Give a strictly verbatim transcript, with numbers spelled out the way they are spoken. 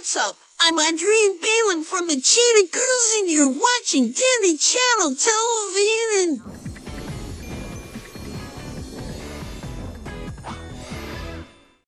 What's up? I'm Adrienne Bailon from the Cheetah Girls and you're watching Danny Channel Television.